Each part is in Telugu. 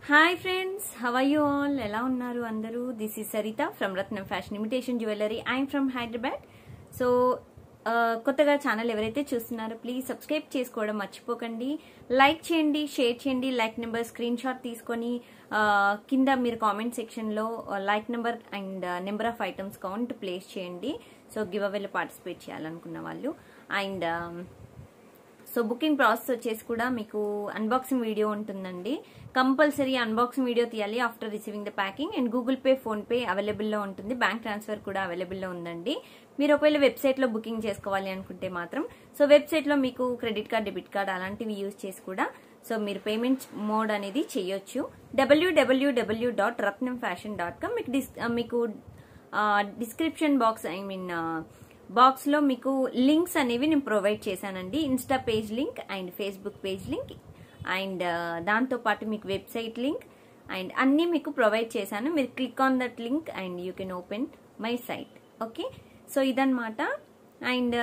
Hi friends, how are you all? ఎలా ఉన్నారు అందరూ? This is Saritha from Ratnam fashion imitation jewellery. I'm from Hyderabad. So కొత్తగా ఛానల్ ఎవరైతే చూస్తున్నారో ప్లీజ్ సబ్స్క్రైబ్ చేసుకోవడం మర్చిపోకండి. లైక్ చేయండి, షేర్ చేయండి. లైక్ నెంబర్ స్క్రీన్ షాట్ తీసుకొని కింద మీరు కామెంట్ సెక్షన్లో like number and number of items count place చేయండి. సో గివ్ అవేలో పార్టిసిపేట్ చేయాలనుకున్న వాళ్ళు. అండ్ సో బుకింగ్ ప్రాసెస్ వచ్చేసి కూడా మీకు అన్బాక్సింగ్ వీడియో ఉంటుందండి. కంపల్సరీ అన్బాక్సింగ్ వీడియో తీయాలి after receiving the packing. And Google Pay, PhonePe అవైలబుల్లో ఉంటుంది. బ్యాంక్ ట్రాన్స్ఫర్ కూడా అవైలబుల్లో ఉందండి. మీరు ఒకవేళ వెబ్సైట్లో బుకింగ్ చేసుకోవాలి అనుకుంటే మాత్రం సో వెబ్సైట్లో మీకు క్రెడిట్ కార్డ్, డెబిట్ కార్డ్ అలాంటివి యూజ్ చేసి కూడా సో మీరు పేమెంట్ మోడ్ అనేది చేయొచ్చు. www.ratnamfashion.com. మీకు డిస్క్రిప్షన్ బాక్స్ బాక్స్ లో మీకు లింక్స్ అనేవి నేను ప్రొవైడ్ చేశానండి. Insta page link and Facebook page link and దాంతో పాటు మీకు వెబ్సైట్ లింక్ అండ్ అన్ని మీకు ప్రొవైడ్ చేశాను. మీరు click on that link and you can open my site. Okay, so ఇదన్నమాట. అండ్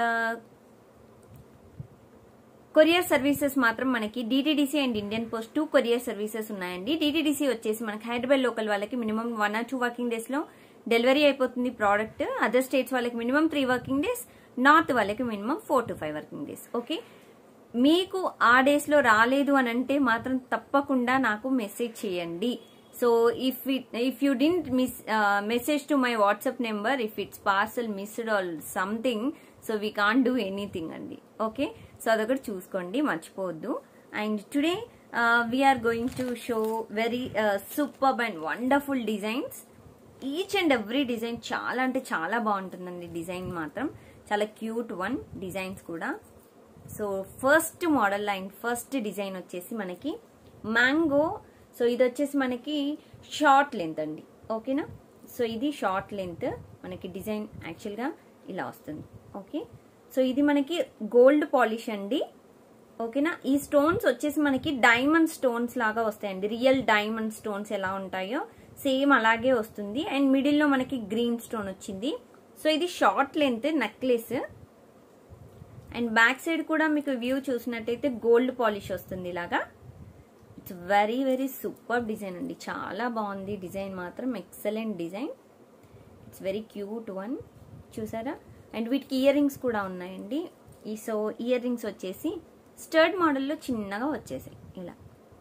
కొరియర్ సర్వీసెస్ మాత్రం మనకి DTDC and Indian post 2 courier services ఉన్నాయండి. డిటిడిసి వచ్చేసి మనకి హైదరాబాద్ లోకల్ వాళ్ళకి మినిమం 1 or 2 వర్కింగ్ డేస్ లో డెలివరీ అయిపోతుంది ప్రోడక్ట్. అదర్ స్టేట్స్ వాళ్ళకి మినిమం 3 వర్కింగ్ డేస్, నార్త్ వాళ్ళకి minimum 4 to 5 working days. Okay, మీకు ఆ డేస్ లో రాలేదు అని అంటే మాత్రం తప్పకుండా నాకు మెసేజ్ చేయండి. So if you didn't message to my WhatsApp number, if it's parcel missed or something, so we can't do anything అండి. ఓకే, సో అదొకటి చూసుకోండి, మర్చిపోవద్దు. And today we're going to show very superb and wonderful designs. Each and every design చాలా అంటే చాలా బాగుంటుందండి. డిజైన్ మాత్రం చాలా క్యూట్ వన్ డిజైన్స్ కూడా. So first model and first design వచ్చేసి మనకి మ్యాంగో. సో ఇది వచ్చేసి మనకి షార్ట్ లెంత్ అండి. ఓకేనా, సో ఇది షార్ట్ లెంత్ మనకి డిజైన్ యాక్చువల్గా ఇలా వస్తుంది. ఓకే, సో ఇది మనకి గోల్డ్ పాలిష్ అండి. ఓకేనా, ఈ స్టోన్స్ వచ్చేసి మనకి డైమండ్ స్టోన్స్ లాగా వస్తాయండి. రియల్ డైమండ్ స్టోన్స్ ఎలా ఉంటాయో సేమ్ అలాగే వస్తుంది. అండ్ మిడిల్ లో మనకి గ్రీన్ స్టోన్ వచ్చింది. సో ఇది short length necklace. And back side కూడా మీకు వ్యూ చూసినట్టయితే గోల్డ్ పాలిష్ వస్తుంది ఇలాగా. It's very very super design అండి. చాలా బాగుంది డిజైన్ మాత్రం, excellent design. It's very cute one, చూసారా? అండ్ వీటికి ఇయర్ రింగ్స్ కూడా ఉన్నాయండి. సో ఇయర్ రింగ్స్ వచ్చేసి స్టర్డ్ మోడల్లో చిన్నగా వచ్చేసాయి ఇలా.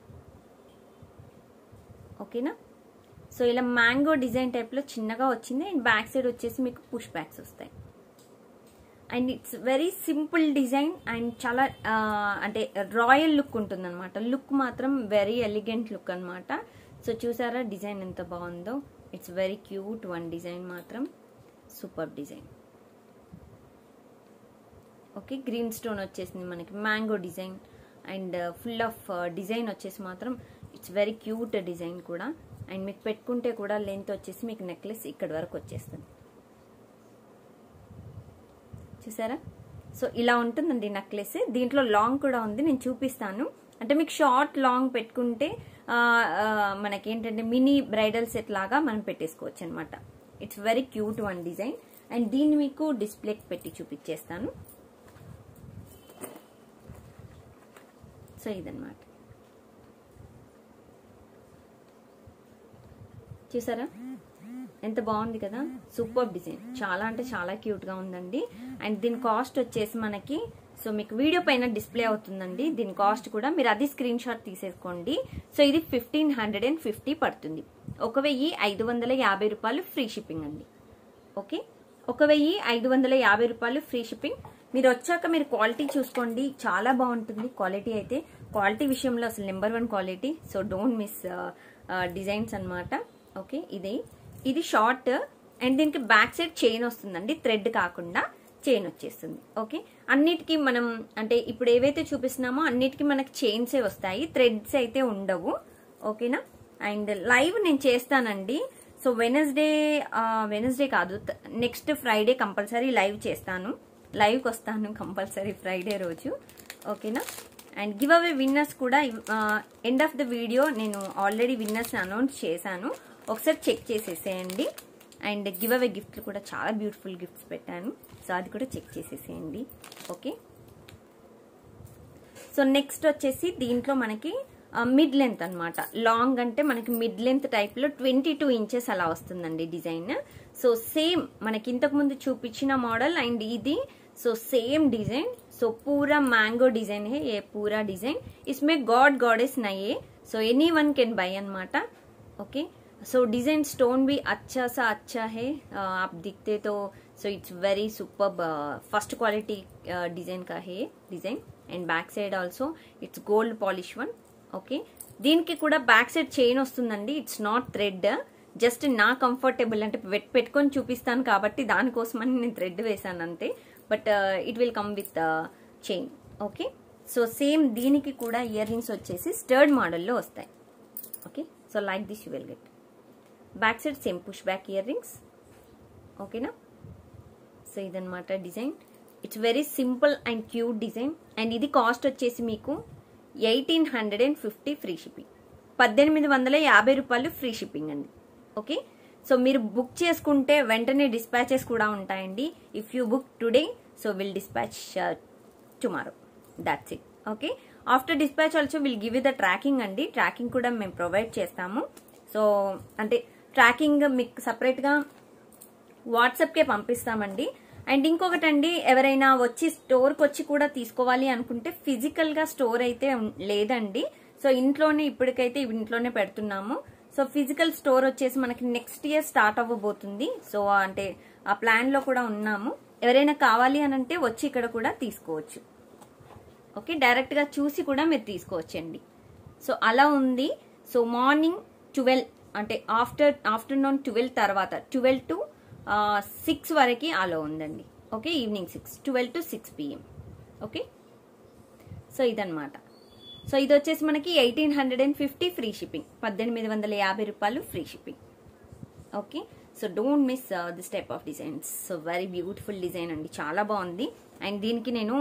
ఓకేనా, సో ఇలా మ్యాంగో డిజైన్ టైప్ లో చిన్నగా వచ్చింది. అండ్ బ్యాక్ సైడ్ వచ్చేసి మీకు పుష్ బ్యాక్స్ వస్తాయి. And it's very simple design and చాలా అంటే రాయల్ లుక్ ఉంటుంది అనమాట. లుక్ మాత్రం వెరీ ఎలిగెంట్ లుక్ అనమాట. సో చూసారా డిజైన్ ఎంత బాగుందో? It's very cute one design మాత్రం, super design. Okay, green stone వచ్చేసింది మనకి, mango design and full of design వచ్చేసి మాత్రం ఇట్స్ వెరీ క్యూట్ డిజైన్ కూడా. అండ్ మీకు పెట్టుకుంటే కూడా లెంత్ వచ్చేసి మీకు నెక్లెస్ ఇక్కడి వరకు వచ్చేస్తుంది, చూసారా? సో ఇలా ఉంటుందండి నెక్లెస్. దీంట్లో లాంగ్ కూడా ఉంది, నేను చూపిస్తాను. అంటే మీకు షార్ట్ లాంగ్ పెట్టుకుంటే మనకేంటంటే మినీ బ్రైడల్ సెట్ లాగా మనం పెట్టేసుకోవచ్చు అనమాట. It's very cute one design. And దీన్ని మీకు డిస్ప్లేకి పెట్టి చూపించేస్తాను. సో ఇదన్నమాట, చూసారా ఎంత బాగుంది కదా? సూపర్ డిజైన్, చాలా అంటే చాలా క్యూట్ గా ఉందండి. అండ్ దీని కాస్ట్ వచ్చేసి మనకి సో మీకు వీడియో పైన డిస్ప్లే అవుతుందండి. దీని కాస్ట్ కూడా మీరు అది స్క్రీన్ షాట్ తీసేసుకోండి. సో ఇది 1550 పడుతుంది. 1550 రూపాయలు ఫ్రీ షిప్పింగ్ అండి. ఓకే, 1550 రూపాయలు ఫ్రీ షిప్పింగ్. మీరు వచ్చాక మీరు క్వాలిటీ చూసుకోండి, చాలా బాగుంటుంది క్వాలిటీ అయితే. క్వాలిటీ విషయంలో అసలు number 1 quality. So don't miss designs అనమాట. ఓకే, ఇది షార్ట్ అండ్ దీనికి బ్యాక్ సైడ్ చైన్ వస్తుందండి, థ్రెడ్ కాకుండా చైన్ వచ్చేస్తుంది. ఓకే, అన్నిటికీ మనం అంటే ఇప్పుడు ఏవైతే చూపిస్తున్నామో అన్నిటికీ మనకి చైన్సే వస్తాయి, థ్రెడ్స్ అయితే ఉండవు. ఓకేనా, అండ్ లైవ్ నేను చేస్తానండి. సో వెనస్డే కాదు, నెక్స్ట్ ఫ్రైడే కంపల్సరీ లైవ్ చేస్తాను. లైవ్కి వస్తాను కంపల్సరీ ఫ్రైడే రోజు. ఓకేనా, అండ్ గివ్ అవే విన్నర్స్ కూడా ఎండ్ ఆఫ్ ద వీడియో నేను ఆల్రెడీ విన్నర్స్ అనౌన్స్ చేశాను, ఒకసారి చెక్ చేసేసేయండి. అండ్ గివ్ అవే గిఫ్ట్లు కూడా చాలా బ్యూటిఫుల్ గిఫ్ట్స్ పెట్టాను, సో అది కూడా చెక్ చేసేసేయండి. ఓకే, సో నెక్స్ట్ వచ్చేసి దీంట్లో మనకి మిడ్ లెంత్ అనమాట. లాంగ్ అంటే మనకి మిడ్ లెంత్ టైప్ లో 22 ఇంచెస్ అలా వస్తుందండి డిజైన్. సో సేమ్ మనకి ఇంతకు ముందు చూపించిన మోడల్ అండ్ ఇది సో సేम डिजाइन. सो पूरा मैंगो डिजाइन है ये पूरा डिजाइन. इसमें गॉड गॉडेस नहीं है. सो एनीवन कैन बाय अनमाटा. ओके सो डिजाइन स्टोन भी अच्छा सा अच्छा है. आप दिखते तो so it's very superb first quality design का है design. And back side also it's gold polish one. Okay దీనికి కూడా బ్యాక్ సైడ్ చైన్ వస్తుందండి. ఇట్స్ నాట్ థ్రెడ్, జస్ట్ నా కంఫర్టబుల్ అంటే పెట్టుకొని చూపిస్తాను కాబట్టి దానికోసమని నేను థ్రెడ్ వేసాను అంతే. But it will come with chain. Okay so same దీనికి కూడా ఇయర్ రింగ్స్ వచ్చేసి స్టర్డ్ మోడల్లో వస్తాయి. Okay so like this you will get. Back side same push back ear rings. ఓకేనా. సో ఇదన్నమాట design. It's very simple and cute design. And ఇది కాస్ట్ వచ్చేసి మీకు 1850 ఫ్రీ షిప్పింగ్. 1850 రూపాయలు ఫ్రీ షిప్పింగ్ అండి. ఓకే సో మీరు బుక్ చేసుకుంటే వెంటనే డిస్పాచెస్ కూడా ఉంటాయండి. If you book today so will dispatch tomorrow. That's it. Okay after dispatch also will give you the tracking అండి. ట్రాకింగ్ కూడా మేము ప్రొవైడ్ చేస్తాము. సో అంటే ట్రాకింగ్ మీకు సపరేట్గా వాట్సాప్కే పంపిస్తామండి. అండ్ ఇంకొకటండి, ఎవరైనా వచ్చి స్టోర్కి వచ్చి కూడా తీసుకోవాలి అనుకుంటే ఫిజికల్గా స్టోర్ అయితే లేదండి. సో ఇంట్లోనే ఇప్పటికైతే ఇంట్లోనే పెడుతున్నాము. సో ఫిజికల్ స్టోర్ వచ్చేసి మనకి నెక్స్ట్ ఇయర్ స్టార్ట్ అవ్వబోతుంది. సో అంటే ఆ ప్లాన్ లో కూడా ఉన్నాము. ఎవరైనా కావాలి అని అంటే వచ్చి ఇక్కడ కూడా తీసుకోవచ్చు. ఓకే డైరెక్ట్ గా చూసి కూడా మీరు తీసుకోవచ్చండి. సో అలా ఉంది. సో మార్నింగ్ 12 అంటే ఆఫ్టర్నూన్ 12 తర్వాత 12 to 6 వరకు అలా ఉందండి. Okay evening 12 to 6 PM. Okay so ఇదన్నమాట. సో ఇది వచ్చేసి మనకి 1850 ఫ్రీ షిప్పింగ్. 1850 రూపాయలు free shipping. Okay so don't miss this type of designs. So very beautiful design అండి, చాలా బాగుంది. అండ్ దీనికి నేను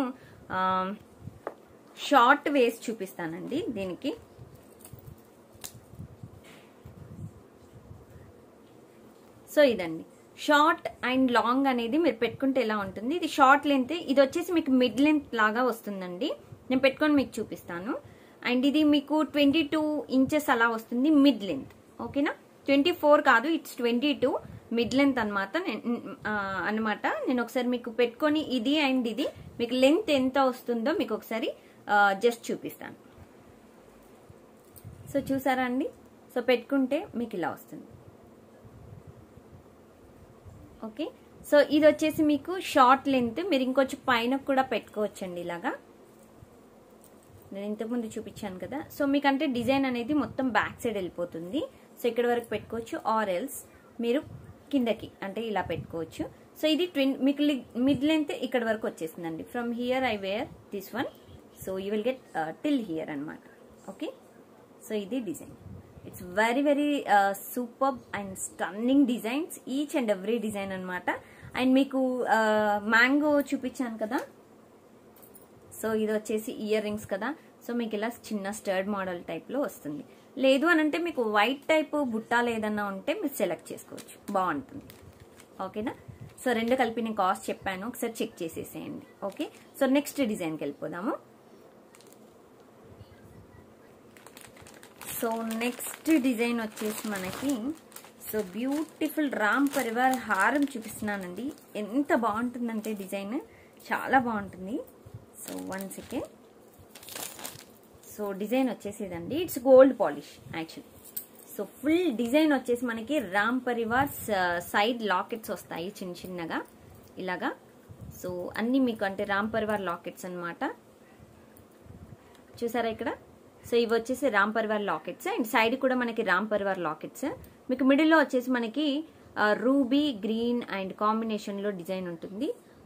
షార్ట్ వేసి చూపిస్తానండి. దీనికి సో ఇదండి షార్ట్ అండ్ లాంగ్ అనేది మీరు పెట్టుకుంటే ఎలా ఉంటుంది. ఇది షార్ట్ లెంత్, ఇది వచ్చేసి మీకు మిడ్ లెంత్ లాగా వస్తుందండి. నేను పెట్టుకొని మీకు చూపిస్తాను. అండ్ ఇది మీకు 22 ఇంచెస్ అలా వస్తుంది మిడ్ లెంత్. ఓకేనా 24 కాదు, ఇట్స్ 22 మిడ్ లెంత్ అనమాట. నేను ఒకసారి మీకు పెట్టుకొని ఇది అండ్ ఇది మీకు లెంత్ ఎంత వస్తుందో మీకు ఒకసారి జస్ట్ చూపిస్తాను. సో చూసారా అండి. సో పెట్టుకుంటే మీకు ఇలా వస్తుంది. ఓకే సో ఇది వచ్చేసి మీకు షార్ట్ లెంత్. మీరు ఇంకొంచెం పైన కూడా పెట్టుకోవచ్చండి ఇలాగా. నేను ఇంతకుముందు చూపించాను కదా. సో మీకంటే డిజైన్ అనేది మొత్తం బ్యాక్ సైడ్ వెళ్ళిపోతుంది. సో ఇక్కడ వరకు పెట్టుకోవచ్చు, ఆర్ ఎల్స్ మీరు కిందకి అంటే ఇలా పెట్టుకోవచ్చు. సో ఇది మీకు మిడ్ లెంత్ ఇక్కడ వరకు వచ్చేసిందండి. From here I wear this one. So you will get till here అనమాట. ఓకే సో ఇది design. It's very very super and stunning designs, each and every design అనమాట. అండ్ మీకు మ్యాంగో చూపించాను కదా. సో ఇది వచ్చేసి ఇయర్ రింగ్స్ కదా. సో మీకు ఇలా చిన్న స్టర్డ్ మోడల్ టైప్ లో వస్తుంది. లేదు అని అంటే మీకు వైట్ టైప్ బుట్టాలు ఏదన్నా ఉంటే మీరు సెలెక్ట్ చేసుకోవచ్చు, బాగుంటుంది. ఓకేనా. సో రెండు కలిపి నేను కాస్ట్ చెప్పాను, ఒకసారి చెక్ చేసేసేయండి. ఓకే సో నెక్స్ట్ డిజైన్కి వెళ్ళిపోదాము. సో నెక్స్ట్ డిజైన్ వచ్చేసి మనకి సో బ్యూటిఫుల్ రామ్ పరివార్ హారం చూపిస్తున్నానండి. ఎంత బాగుంటుందంటే డిజైన్ చాలా బాగుంటుంది. So 1 second. సో డిజైన్ వచ్చేసి ఇదండి, it's gold polish actually. So full design వచ్చేసి మనకి రామ్ పరివార్ సైడ్ లాకెట్స్ వస్తాయి చిన్న చిన్నగా ఇలాగా. సో అన్ని మీకు అంటే రామ్ పరివార్ లాకెట్స్ అనమాట. చూసారా ఇక్కడ. సో ఇవి వచ్చేసి Ram Parivar lockets and side కూడా మనకి రామ్ పరివార్ లాకెట్స్. మీకు మిడిల్లో వచ్చేసి మనకి రూబీ గ్రీన్ అండ్ కాంబినేషన్ లో డిజైన్ ఉంటుంది.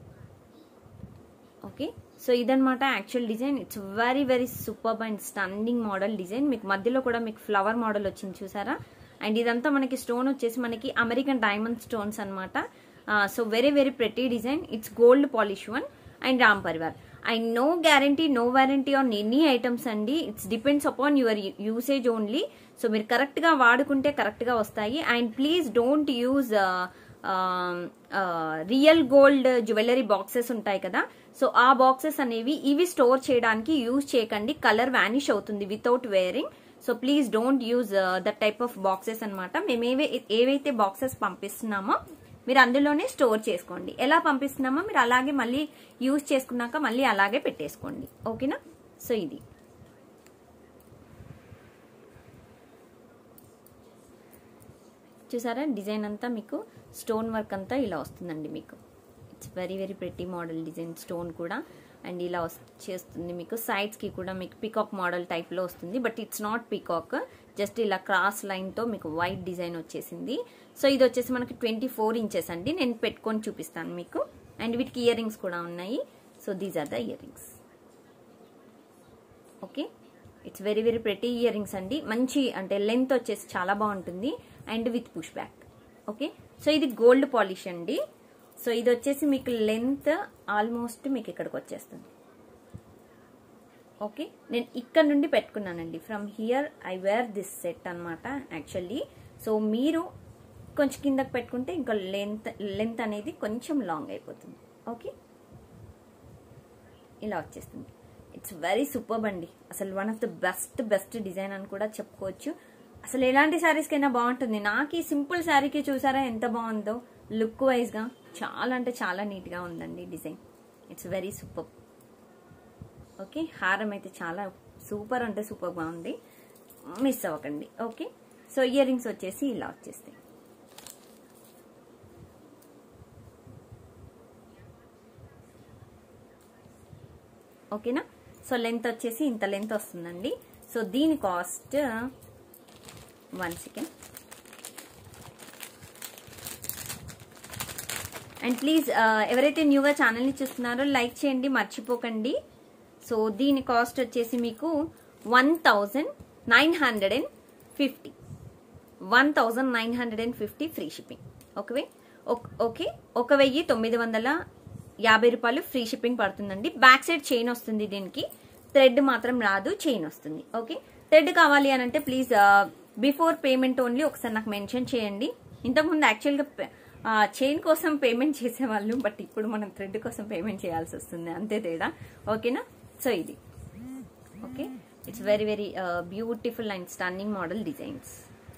ఓకే సో ఇదనమాట actual design. It's very very super and stunning model design. మీకు మధ్యలో కూడా మీకు ఫ్లవర్ మోడల్ వచ్చింది చూసారా. అండ్ ఇదంతా మనకి స్టోన్ వచ్చేసి మనకి అమెరికన్ డైమండ్ స్టోన్స్ అనమాట. So very very pretty design. It's gold polish one and Ram Parivar. And no guarantee no warranty on any items అండి. It's depends upon your usage only. So మీరు కరెక్ట్ గా వాడుకుంటే కరెక్ట్ గా వస్తాయి. And please don't use real gold jewellery boxes ఉంటాయి కదా, సో ఆ బాక్సెస్ అనేవి ఇవి స్టోర్ చేయడానికి యూజ్ చేయకండి, కలర్ వానిష్ అవుతుంది without wearing. So please don't use that type of boxes అనమాట. మేము ఏవైతే బాక్సెస్ పంపిస్తున్నామో మీరు అందులోనే స్టోర్ చేసుకోండి. ఎలా పంపిస్తున్నామో మీరు అలాగే మళ్ళీ యూజ్ చేసుకున్నాక మళ్ళీ అలాగే పెట్టేసుకోండి, ఓకేనా. సో ఇది చూసారా, డిజైన్ అంతా మీకు స్టోన్ వర్క్ అంతా ఇలా వస్తుందండి మీకు. It's very very pretty model design, stone కూడా అండ్ ఇలా చేస్తుంది మీకు. సైడ్స్కి కూడా మీకు పీకాక్ మోడల్ టైప్లో వస్తుంది, but it's not peacock, just ఇలా క్రాస్ లైన్తో మీకు వైట్ డిజైన్ వచ్చేసింది. సో ఇది వచ్చేసి మనకి 24 ఇంచెస్ అండి. నేను పెట్టుకొని చూపిస్తాను మీకు. అండ్ వీటికి ఇయర్ రింగ్స్ కూడా ఉన్నాయి. So these are the ear rings, okay. It's very very pretty ear rings అండి. మంచి అంటే లెంత్ వచ్చేసి చాలా బాగుంటుంది and with push back, okay. So ఇది గోల్డ్ పాలిష్ అండి. సో ఇది వచ్చేసి మీకు లెంత్ ఆల్మోస్ట్ మీకు ఇక్కడికి వచ్చేస్తుంది, ఓకే. నేను ఇక్కడ నుండి పెట్టుకున్నానండి. From here I wear this set అనమాట యాక్చువల్లీ. సో మీరు కొంచెం కిందకి పెట్టుకుంటే ఇంకా లెంత్ అనేది కొంచెం లాంగ్ అయిపోతుంది, ఓకే. ఇలా వచ్చేస్తుంది. ఇట్స్ వెరీ సూపర్బ్ అండి. అసలు one of the best design అని కూడా చెప్పుకోవచ్చు. అసలు ఎలాంటి శారీస్కైనా బాగుంటుంది. నాకు ఈ సింపుల్ శారీకి చూసారా ఎంత బాగుందో, లుక్ వైజ్ గా చాలా అంటే చాలా నీట్ గా ఉందండి design. It's very super, okay. హారం అయితే చాలా సూపర్ అంటే సూపర్ గా ఉంది, మిస్ అవ్వకండి, ఓకే. సో ఇయర్ రింగ్స్ వచ్చేసి ఇలా వచ్చేస్తాయి, ఓకేనా. సో లెంత్ వచ్చేసి ఇంత లెంత్ వస్తుందండి. సో దీని కాస్ట్ 1 సెకండ్. అండ్ ప్లీజ్ ఎవరైతే న్యూగా ఛానల్ని చూస్తున్నారో లైక్ చేయండి, మర్చిపోకండి. సో దీని కాస్ట్ వచ్చేసి మీకు 1950 1950 ఫ్రీ షిప్పింగ్, ఓకే. 1950 రూపాయలు ఫ్రీ షిప్పింగ్ పడుతుందండి. బ్యాక్ సైడ్ చైన్ వస్తుంది, దీనికి థ్రెడ్ మాత్రం రాదు, చైన్ వస్తుంది, ఓకే. థ్రెడ్ కావాలి అని అంటే ప్లీజ్ బిఫోర్ పేమెంట్ ఓన్లీ ఒకసారి నాకు మెన్షన్ చేయండి. ఇంతకుముందు యాక్చువల్గా చైన్ కోసం పేమెంట్ చేసేవాళ్ళు, బట్ ఇప్పుడు మనం థ్రెడ్ కోసం పేమెంట్ చేయాల్సి వస్తుంది, అంతే తేడా, ఓకేనా. సో ఇది okay. It's very very beautiful and stunning model designs,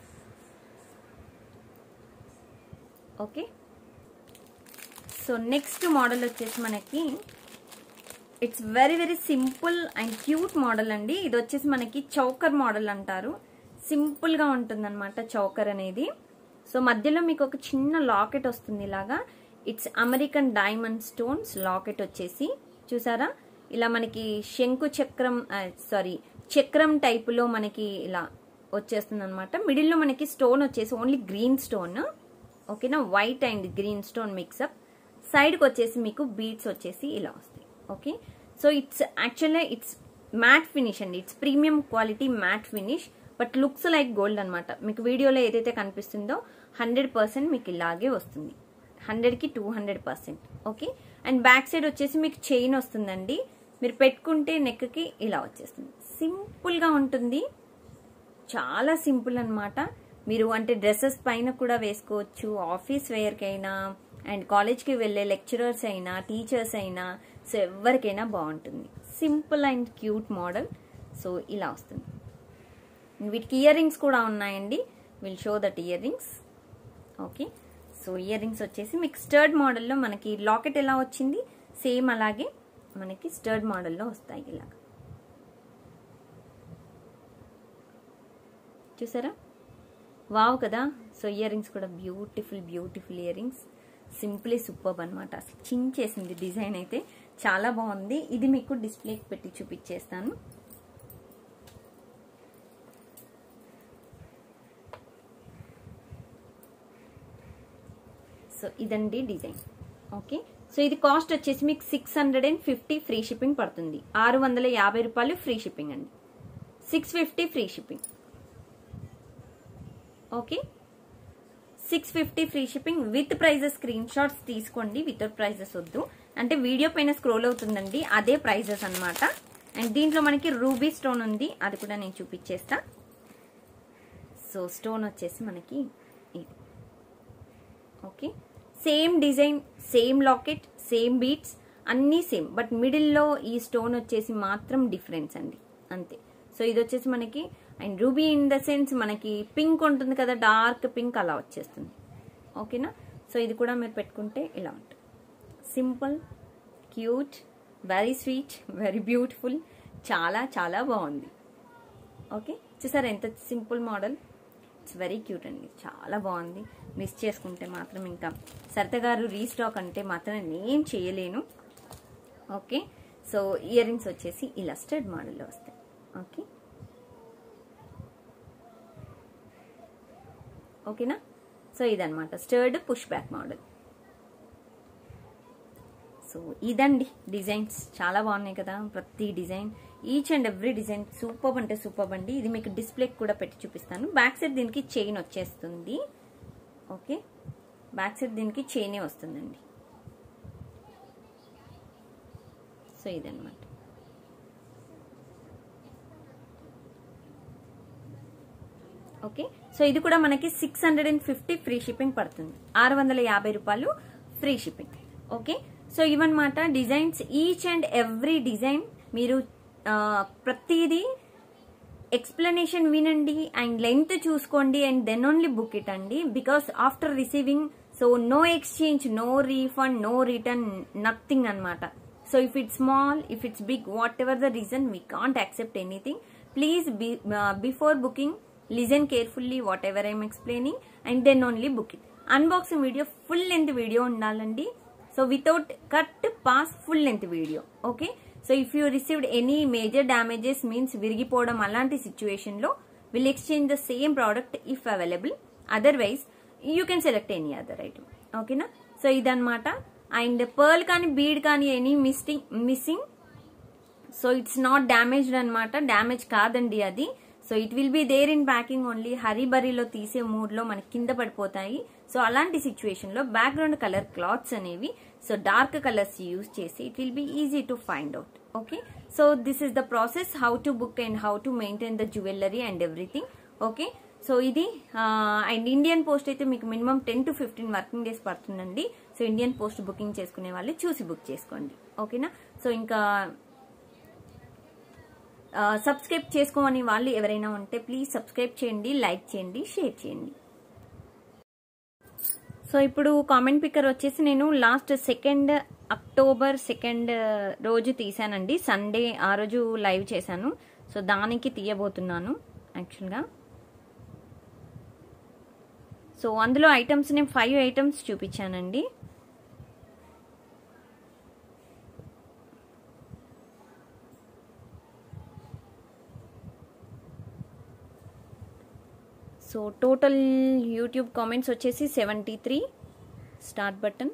okay. So next model వచ్చేసి మనకి it's very very simple and cute model అండి. ఇది వచ్చేసి మనకి చౌకర్ మోడల్ అంటారు. సింపుల్ గా ఉంటుంది అనమాట చౌకర్ అనేది. సో మధ్యలో మీకు ఒక చిన్న లాకెట్ వస్తుంది ఇలాగా. It's American diamond stones locket వచ్చేసి చూసారా, ఇలా మనకి శంకు చక్రం చక్రం టైపులో మనకి ఇలా వచ్చేస్తుంది అనమాట. మిడిల్ లో మనకి స్టోన్ వచ్చేసి ఓన్లీ గ్రీన్ స్టోన్, ఓకేనా, white and green stone mix up. సైడ్కి వచ్చేసి మీకు బీడ్స్ వచ్చేసి ఇలా వస్తాయి, okay. So it's actually it's matte finish అండి. It's premium quality matte finish, but looks like gold అనమాట. మీకు వీడియోలో ఏదైతే కనిపిస్తుందో 100% మీకు ఇలాగే వస్తుంది, 100కి 200%, ఓకే. అండ్ బ్యాక్ సైడ్ వచ్చేసి మీకు చైన్ వస్తుందండి. మీరు పెట్టుకుంటే నెక్కి ఇలా వచ్చేస్తుంది. సింపుల్ గా ఉంటుంది, చాలా సింపుల్ అనమాట. మీరు అంటే డ్రెస్సెస్ పైన కూడా వేసుకోవచ్చు, ఆఫీస్ వేర్కి అయినా అండ్ కాలేజ్కి వెళ్ళే లెక్చరర్స్ అయినా టీచర్స్ అయినా, సో ఎవరికైనా బాగుంటుంది. Simple and cute model. So ఇలా వస్తుంది. వీటికి ఇయర్ రింగ్స్ కూడా ఉన్నాయండి. Will show that ear rings, okay. So ear rings వచ్చేసి మీకు స్టర్డ్ మోడల్లో మనకి లాకెట్ ఎలా వచ్చింది సేమ్ అలాగే మనకి స్టర్డ్ మోడల్లో వస్తాయి ఇలాగా, చూసారా, వావ్ కదా. సో ఇయర్ రింగ్స్ కూడా beautiful beautiful ear rings, simply superb అనమాట. అసలు చించేసింది డిజైన్ అయితే చాలా బాగుంది. ఇది మీకు డిస్ప్లేకి పెట్టి చూపించేస్తాను. సో ఇదండి డిజైన్, ఓకే. సో ఇది కాస్ట్ వచ్చేసి మీకు 650 ఫ్రీ షిప్పింగ్ పడుతుంది. 650 రూపాయలు ఫ్రీ షిప్పింగ్ అండి, 650 free shipping, okay. 650 free shipping with prices. Screenshots తీసుకోండి, వితౌట్ ప్రైజెస్ వద్దు, అంటే వీడియో పైన స్క్రోల్ అవుతుందండి, అదే ప్రైజెస్ అనమాట. అండ్ దీంట్లో మనకి రూబీ స్టోన్ ఉంది, అది కూడా నేను చూపించేస్తా. సో స్టోన్ వచ్చేసి మనకి okay, same design, same locket, same beads అన్నీ సేమ్, బట్ మిడిల్లో ఈ స్టోన్ వచ్చేసి మాత్రం డిఫరెన్స్ అండి, అంతే. సో ఇది వచ్చేసి మనకి and ruby in the sense మనకి పింక్ ఉంటుంది కదా, డార్క్ పింక్ అలా వచ్చేస్తుంది. ఓకేనా. సో ఇది కూడా మీరు పెట్టుకుంటే ఇలా ఉంటుంది. Simple, cute, very sweet, very beautiful, చాలా చాలా బాగుంది. ఓకే, చూసారా ఎంత simple model. It's very cute అండి, చాలా బాగుంది. మిస్ చేసుకుంటే మాత్రం ఇంకా సరిత గారు రీస్టాక్ అంటే మాత్రం నేను చేయలేను. ఓకే, సో ఇయర్ రింగ్స్ వచ్చేసి ఇలా స్టడ్ మోడల్లో వస్తాయి. ఓకే, ఓకేనా. సో ఇదనమాట stud push back model. So ఇదండి డిజైన్స్, చాలా బాగున్నాయి కదా ప్రతి design, each and every design super అంటే సూపర్ అండి. ఇది మీకు డిస్ప్లేకి కూడా పెట్టి చూపిస్తాను. బ్యాక్ సైడ్ దీనికి చైన్ వచ్చేస్తుంది. ఓకే, బ్యాక్ సైడ్ దీనికి చైనే వస్తుందండి. సో ఇదన్నమాట. ఓకే, సో ఇది కూడా మనకి 650 ఫ్రీ షిప్పింగ్ పడుతుంది, 650 రూపాయలు ఫ్రీ షిప్పింగ్. ఓకే, సో ఇవన్నమాట designs. Each and every design మీరు ప్రతిదీ ఎక్స్ప్లెనేషన్ వినండి అండ్ లెంత్ చూసుకోండి and then only book it అండి. Because after receiving so no exchange, no refund, no return, nothing అనమాట. So if it's small, if it's big, whatever the reason, we can't accept anything. Please before booking listen carefully whatever I am explaining and then only book it. Unboxing video full length video undalandi. So without cut, pass, full length video. Okay, so if you received any major damages means virigipodam alanti situation lo will exchange the same product if available, otherwise you can select any other item. Okay na. So idanmata. And pearl kani bead kani any missing, so it's not damaged anmata, damage kaadandi adi. So it will be there in packing only. Hurry బరీలో తీసే మూడ్లో మనకి కింద పడిపోతాయి. సో అలాంటి సిచ్యువేషన్లో బ్యాక్గ్రౌండ్ కలర్ క్లాత్స్ అనేవి సో డార్క్ కలర్స్ యూజ్ చేసి it will be easy to find out. Okay, so this is the process how to book and how to maintain the jewellery and everything. Okay, so ఇది అండ్ ఇండియన్ పోస్ట్ అయితే మీకు మినిమం 10 to 15 వర్కింగ్ డేస్ పడుతుందండి. సో ఇండియన్ పోస్ట్ బుకింగ్ చేసుకునే వాళ్ళు చూసి బుక్ చేసుకోండి. ఓకేనా. సో ఇంకా సబ్స్క్రైబ్ చేసుకోమని వాళ్ళు ఎవరైనా ఉంటే ప్లీజ్ సబ్స్క్రైబ్ చేయండి, లైక్ చేయండి, షేర్ చేయండి. సో ఇప్పుడు కామెంట్ పిక్కర్ వచ్చేసి నేను లాస్ట్ అక్టోబర్ 2 రోజు తీసానండి, సండే ఆ రోజు లైవ్ చేశాను. సో దానికి తీయబోతున్నాను యాక్చువల్గా. సో అందులో ఐటమ్స్ నేను 5 ఐటమ్స్ చూపించానండి. సో టోటల్ యూట్యూబ్ కామెంట్స్ వచ్చేసి 73. Start button.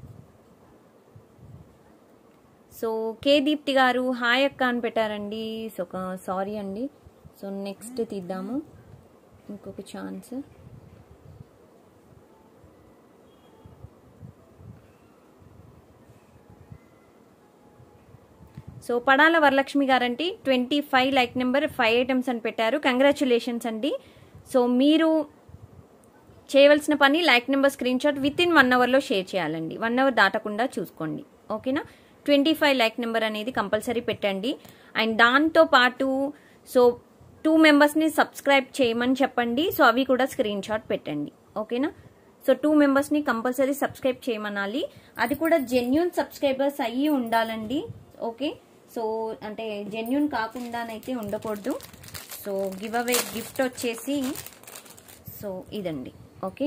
So K Deepti గారు హాయ్ అక్క అని పెట్టారండి. సో సారీ అండి. సో నెక్స్ట్ తీద్దాము ఇంకొక ఛాన్స్. సో పడాల వరలక్ష్మి గారండి 25 లైక్ నెంబర్ 5 ఐటమ్స్ అని పెట్టారు. కంగ్రాచులేషన్స్ అండి. సో మీరు చేయవలసిన పని like number screenshot within 1 అవర్లో షేర్ చేయాలండి. 1 అవర్ దాటకుండా చూసుకోండి. ఓకేనా. 25 లైక్ నెంబర్ అనేది కంపల్సరీ పెట్టండి. అండ్ దాంతో పాటు సో 2 మెంబర్స్ని సబ్స్క్రైబ్ చేయమని చెప్పండి. సో అవి కూడా స్క్రీన్ షాట్ పెట్టండి. ఓకేనా. సో 2 మెంబర్స్ని కంపల్సరీ సబ్స్క్రైబ్ చేయమనాలి. అది కూడా జెన్యూన్ సబ్స్క్రైబర్స్ అయ్యి ఉండాలండి. ఓకే, సో అంటే జెన్యూన్ కాకుండానైతే ఉండకూడదు. సో గివ్ అవే గిఫ్ట్ వచ్చేసి సో ఇదండి. Okay,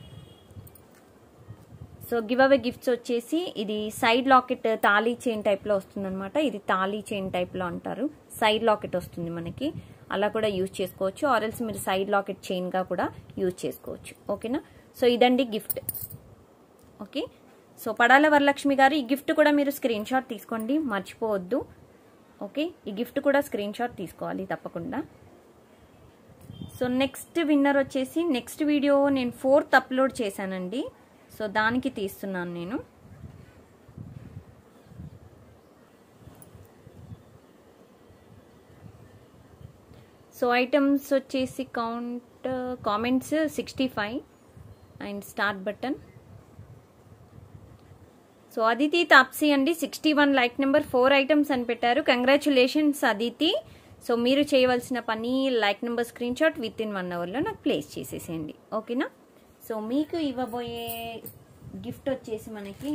so give away gifts వచ్చేసి ఇది సైడ్ లాకెట్ తాళీ చైన్ టైప్లో వస్తుంది అనమాట. ఇది తాళీ చైన్ టైప్లో అంటారు. సైడ్ లాకెట్ వస్తుంది మనకి, అలా కూడా యూజ్ చేసుకోవచ్చు. ఆర్ఎల్స్ మీరు సైడ్ లాకెట్ చైన్గా కూడా యూజ్ చేసుకోవచ్చు. ఓకేనా. సో ఇదండి gift. Okay, so Padala Varalakshmi గారు ఈ గిఫ్ట్ కూడా మీరు స్క్రీన్ షాట్ తీసుకోండి, మర్చిపోవద్దు. ఓకే, ఈ గిఫ్ట్ కూడా స్క్రీన్ షాట్ తీసుకోవాలి తప్పకుండా. సో నెక్స్ట్ విన్నర్ వచ్చేసి నెక్స్ట్ వీడియో నేను 4th అప్లోడ్ చేశానండి. సో దానికి తీస్తున్నాను నేను. సో ఐటమ్స్ వచ్చేసి comments 65 and start button. So Aditi Taapsee అండి 61 లైక్ నెంబర్ 4 ఐటమ్స్ అని పెట్టారు. కంగ్రాచులేషన్స్ అదితి. సో మీరు చేయవలసిన పని like number screenshot within 1 అవర్లో నాకు ప్లేస్ చేసేసేయండి. ఓకేనా. సో మీకు ఇవ్వబోయే గిఫ్ట్ వచ్చేసి మనకి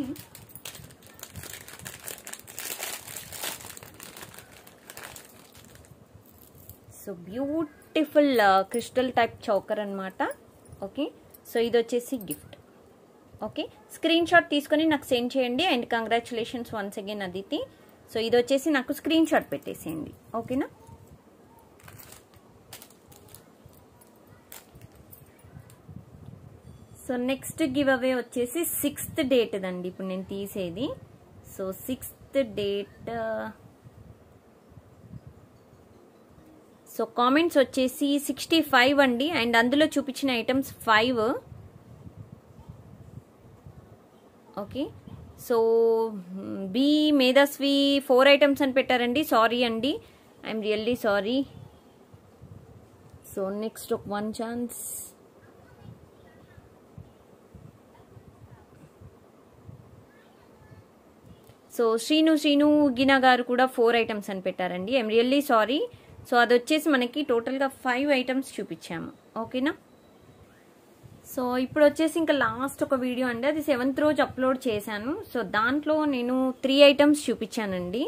so beautiful crystal type choker అనమాట. ఓకే. సో ఇది వచ్చేసి గిఫ్ట్. ఓకే. స్క్రీన్ షాట్ తీసుకొని నాకు సెండ్ చేయండి. And congratulations once again Aditi. So ఇది వచ్చేసి నాకు స్క్రీన్ షాట్ పెట్టేసేయండి. ఓకేనా. సో నెక్స్ట్ గివ్ అవే వచ్చేసి 6th డేట్ దండి ఇప్పుడు నేను తీసేది. So 6th date. So comments వచ్చేసి 65 అండి. అండ్ అందులో చూపించిన items 5. Okay. So B Medhasvi 4 items అని పెట్టారండి. సారీ అండి, I'm really sorry. So next ఒక 1 ఛాన్స్. సో శ్రీను గినా గారు కూడా 4 ఐటమ్స్ అని పెట్టారండి. I'm really sorry. సో అది వచ్చేసి మనకి టోటల్గా 5 ఐటమ్స్ చూపించాము. ఓకేనా. సో ఇప్పుడు వచ్చేసి ఇంకా లాస్ట్ ఒక వీడియో అండి, అది 7th రోజు అప్లోడ్ చేశాను. సో దాంట్లో నేను 3 ఐటమ్స్ చూపించానండి.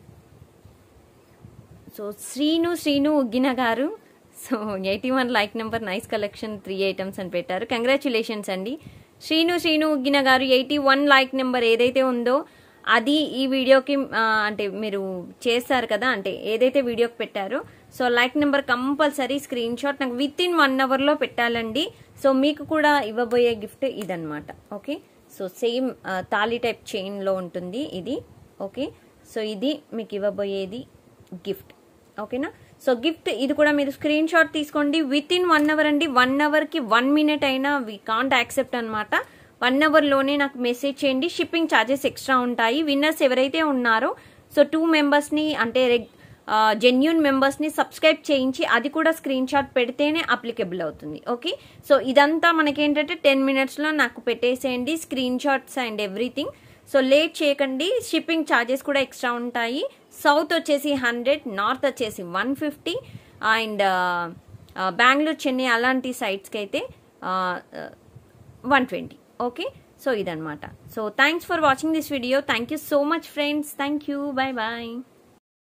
సో శ్రీను గినా గారు so 81 like number, nice collection, 3 items అని పెట్టారు. కంగ్రాచులేషన్స్ అండి. శ్రీను గినా గారు 81 లైక్ నెంబర్ ఏదైతే ఉందో అది ఈ వీడియోకి అంటే మీరు చేస్తారు కదా, అంటే ఏదైతే వీడియోకి పెట్టారో so like number compulsory screenshot నాకు విత్ ఇన్ 1 అవర్లో పెట్టాలండి. సో మీకు కూడా ఇవ్వబోయే గిఫ్ట్ ఇదన్నమాట. ఓకే. సో సేమ్ తాళీ టైప్ చైన్లో ఉంటుంది ఇది. ఓకే. సో ఇది మీకు ఇవ్వబోయేది గిఫ్ట్. ఓకేనా. సో గిఫ్ట్ ఇది కూడా మీరు స్క్రీన్ షాట్ తీసుకోండి. విత్ ఇన్ 1 అవర్ అండి. 1 అవర్కి 1 మినిట్ అయినా వీ కాంట్ యాక్సెప్ట్ అనమాట. 1 అవర్లోనే నాకు మెసేజ్ చేయండి. షిప్పింగ్ ఛార్జెస్ ఎక్స్ట్రా ఉంటాయి. విన్నర్స్ ఎవరైతే ఉన్నారో సో 2 మెంబర్స్ని అంటే జెన్యూన్ మెంబర్స్ని సబ్స్క్రైబ్ చేయించి అది కూడా స్క్రీన్ షాట్ పెడితేనే అప్లికేబుల్ అవుతుంది. ఓకే. సో ఇదంతా మనకేంటంటే 10 మినిట్స్లో నాకు పెట్టేసేయండి screenshots and everything. So late చేయకండి. షిప్పింగ్ ఛార్జెస్ కూడా ఎక్స్ట్రా ఉంటాయి. సౌత్ వచ్చేసి 100, నార్త్ వచ్చేసి 150 అండ్ బెంగళూరు, చెన్నై అలాంటి సైట్స్కి అయితే 120. ఓకే. సో ఇదన్నమాట. So thanks for watching this video. Thank you so much friends. Thank you. Bye bye.